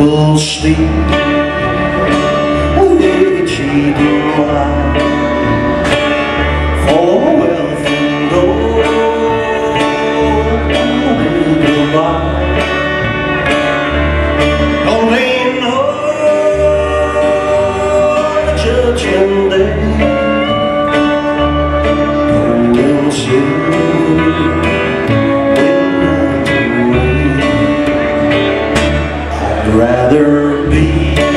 people sleep, they cheat and lie for wealth and gold. Don't they know the judgment day? Golden silver rather be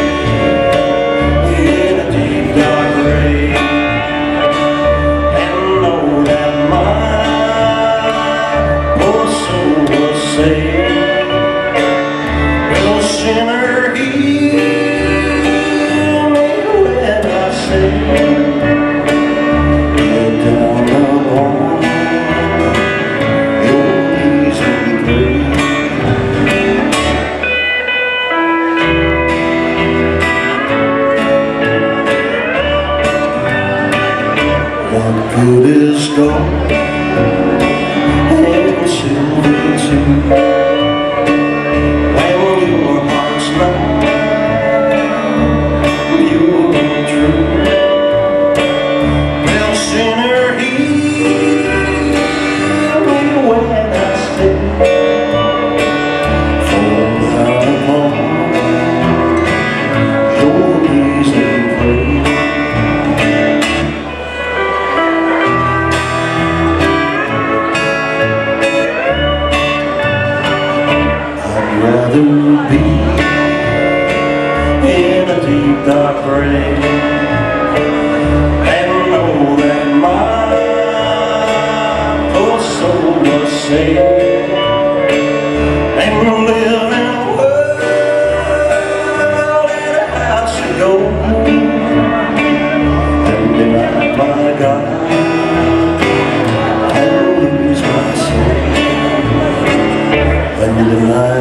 in a deep dark grave and know that my poor soul was saved. Well, sinner, hear me when I say, get down upon your knees and pray. What good is gold and silver too, when your heart's not pure and true? Well, sinner, hear me when I say, fall down upon your knees and pray. Rather be in a deep dark grave and know that my poor soul was saved, and live in a world in a house of gold and deny my God and lose my soul and deny